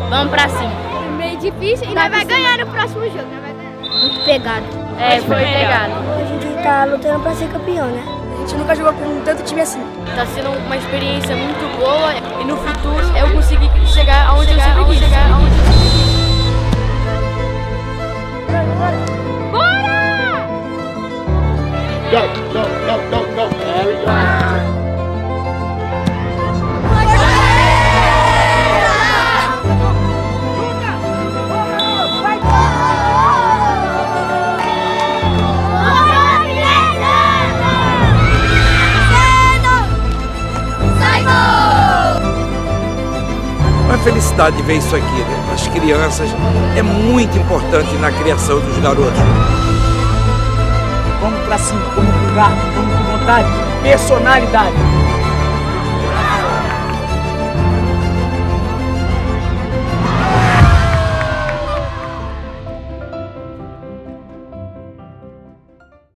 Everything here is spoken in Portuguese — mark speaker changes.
Speaker 1: Vamos pra cima.
Speaker 2: Meio difícil e nós vai ganhar no próximo jogo, nós vai ganhar. Muito pegado.
Speaker 1: É, foi pegado.
Speaker 2: A gente tá lutando pra ser campeão, né? A gente nunca jogou com tanto time assim.
Speaker 1: Tá sendo uma experiência muito boa e no futuro eu consegui chegar aonde eu sempre quis.
Speaker 2: Bora!
Speaker 3: Go, go, go, go, go. There we go.
Speaker 4: Uma felicidade ver isso aqui, né? As crianças, é muito importante na criação dos garotos.
Speaker 5: Vamos pra cima, vamos com garra, vamos com vontade, personalidade.